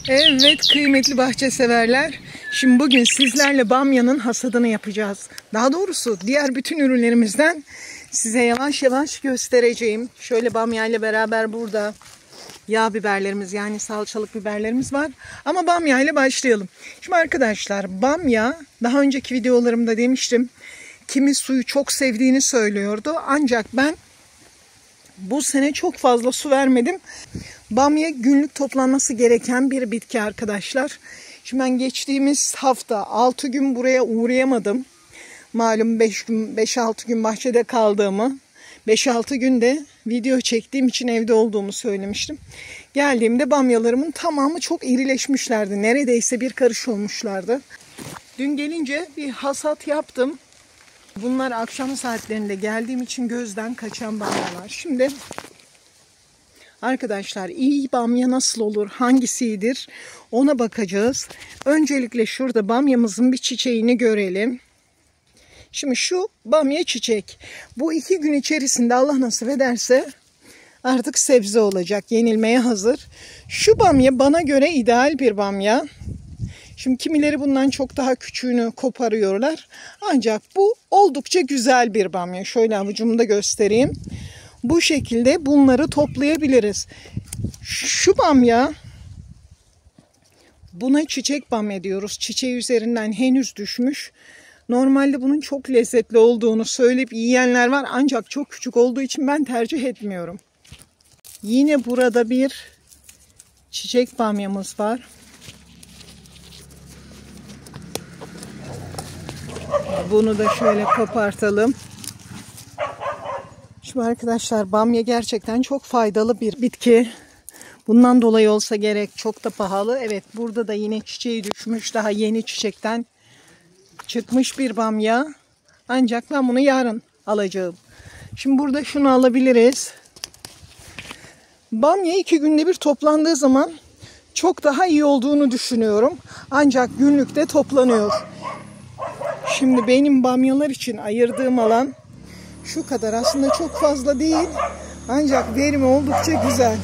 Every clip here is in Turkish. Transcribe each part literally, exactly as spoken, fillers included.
Evet kıymetli bahçe severler. Şimdi bugün sizlerle bamyanın hasadını yapacağız. Daha doğrusu diğer bütün ürünlerimizden size yavaş yavaş göstereceğim. Şöyle bamya ile beraber burada yağ biberlerimiz, yani salçalık biberlerimiz var. Ama bamya ile başlayalım. Şimdi arkadaşlar, bamya, daha önceki videolarımda demiştim, kimi suyu çok sevdiğini söylüyordu. Ancak ben bu sene çok fazla su vermedim. Bamya günlük toplanması gereken bir bitki arkadaşlar. Şimdi ben geçtiğimiz hafta altı gün buraya uğrayamadım. Malum beş gün beş altı gün bahçede kaldığımı, beş altı günde video çektiğim için evde olduğumu söylemiştim. Geldiğimde bamyalarımın tamamı çok irileşmişlerdi. Neredeyse bir karış olmuşlardı. Dün gelince bir hasat yaptım. Bunlar akşam saatlerinde geldiğim için gözden kaçan bamyalar. Şimdi arkadaşlar, iyi bamya nasıl olur, hangisidir ona bakacağız. Öncelikle şurada bamyamızın bir çiçeğini görelim. Şimdi şu bamya çiçek. Bu iki gün içerisinde Allah nasip ederse artık sebze olacak, yenilmeye hazır. Şu bamya bana göre ideal bir bamya. Şimdi kimileri bundan çok daha küçüğünü koparıyorlar. Ancak bu oldukça güzel bir bamya. Şöyle avucumda göstereyim. Bu şekilde bunları toplayabiliriz. Şu bamya, buna çiçek bamya diyoruz. Çiçeği üzerinden henüz düşmüş. Normalde bunun çok lezzetli olduğunu söyleyip yiyenler var. Ancak çok küçük olduğu için ben tercih etmiyorum. Yine burada bir çiçek bamyamız var. Bunu da şöyle kopartalım. Şimdi arkadaşlar, bamya gerçekten çok faydalı bir bitki. Bundan dolayı olsa gerek çok da pahalı. Evet, burada da yine çiçeği düşmüş. Daha yeni çiçekten çıkmış bir bamya. Ancak ben bunu yarın alacağım. Şimdi burada şunu alabiliriz. Bamya iki günde bir toplandığı zaman çok daha iyi olduğunu düşünüyorum. Ancak günlükte toplanıyor. Şimdi benim bamyalar için ayırdığım alan şu kadar. Aslında çok fazla değil. Ancak verimi oldukça güzel.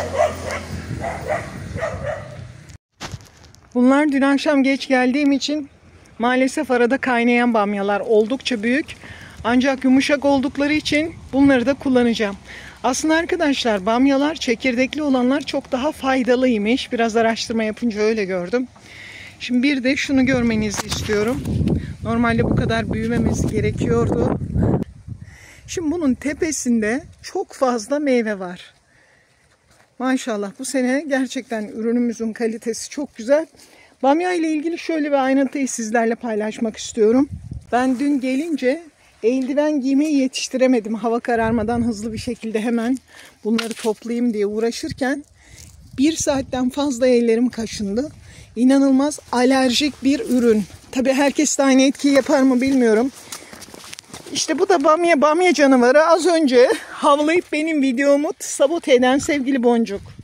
Bunlar dün akşam geç geldiğim için maalesef arada kaynayan bamyalar, oldukça büyük. Ancak yumuşak oldukları için bunları da kullanacağım. Aslında arkadaşlar, bamyalar çekirdekli olanlar çok daha faydalıymış. Biraz araştırma yapınca öyle gördüm. Şimdi bir de şunu görmenizi istiyorum. Normalde bu kadar büyümemesi gerekiyordu. Şimdi bunun tepesinde çok fazla meyve var. Maşallah, bu sene gerçekten ürünümüzün kalitesi çok güzel. Bamya ile ilgili şöyle bir ayrıntıyı sizlerle paylaşmak istiyorum. Ben dün gelince eldiven giymeyi yetiştiremedim. Hava kararmadan hızlı bir şekilde hemen bunları toplayayım diye uğraşırken bir saatten fazla ellerim kaşındı. İnanılmaz alerjik bir ürün. Tabii herkes de aynı etkiyi yapar mı bilmiyorum. İşte bu da bamya, bamya canavarı. Az önce havlayıp benim videomu sabote eden sevgili Boncuk.